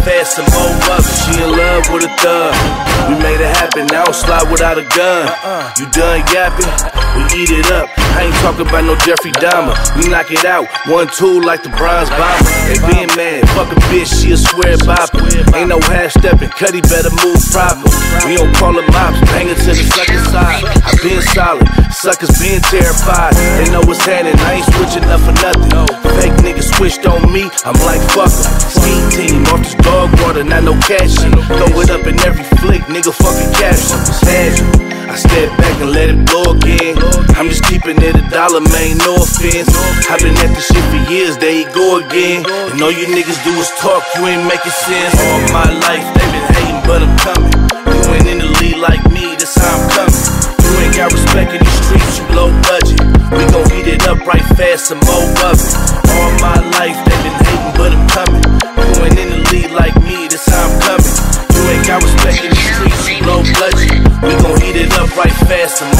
fast, some more of it. She in love with a thug. We made it happen, I don't slide without a gun. You done yapping? We eat it up. I ain't talking about no Jeffrey Dahmer. We knock it out, 1-2 like the bronze bomber. They being mad, fuck a bitch, she a square bopper. Ain't no half stepping, Cuddy better move proper. We don't call them mops, bang it to the sucker side. I been solid, suckers been terrified. They know what's happening, I ain't switching up for nothing. Fake niggas switched on me, I'm like fuck em. Scheme team, off this dog water, not no cash shit. Throw it up in every flick, nigga fucking caption. I step back and let it blow again. I'm just keeping it $1, man, no offense. I've been at this shit for years, there you go again. And all you niggas do is talk, you ain't making sense. All my life, they been hating, but I'm coming. You ain't in the league like me, that's how I'm coming. You ain't got respect in these streets, you low budget. We gon' heat it up right fast, some more of it. All my life, they been hating, but I'm coming. You ain't in the league like me, that's how I'm coming. You ain't got respect in the streets, you low budget. We gon' heat it up right fast, some